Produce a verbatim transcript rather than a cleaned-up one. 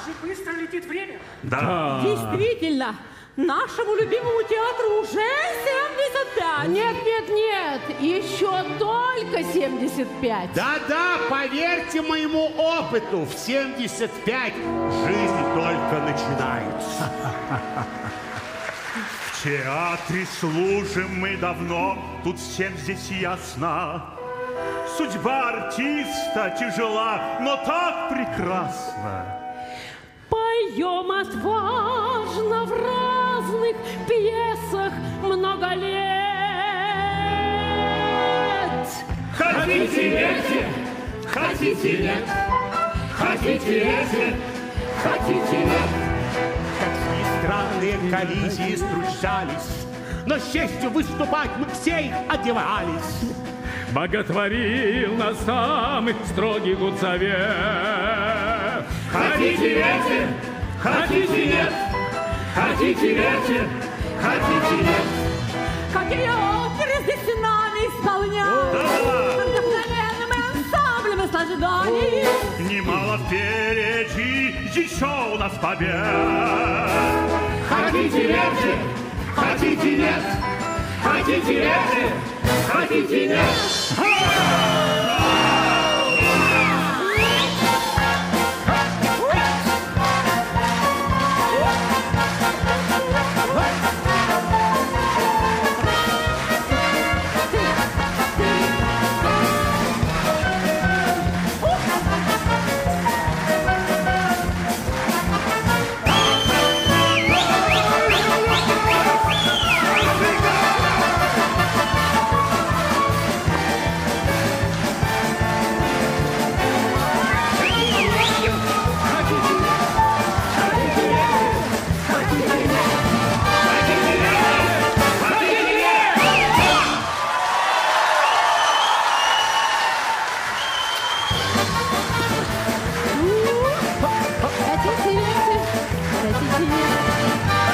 же быстро летит время. Да. Действительно, нашему любимому театру уже семьдесят пять. Нет, нет, нет, еще только семьдесят пять. Да-да, поверьте моему опыту, в семьдесят пять жизнь только начинается. В театре служим мы давно, тут всем здесь ясно. Судьба артиста тяжела, но так прекрасна. Поем отважно в разных пьесах много лет. Хотите верьте, хотите нет, хотите верьте, хотите нет. Какие странные коллизии струщались, но с честью выступать мы все их одевались. Боготворил нас самый строгий гудсовет. Хотите верьте, хотите нет, хотите верьте, хотите нет. Какие оперы здесь с нами исполняют, вдохновенными ансамблем наслаждались. Немало впереди еще у нас побед. Хотите верьте, хотите нет, хотите верьте, хотите нет. Хотите верьте, хотите нет.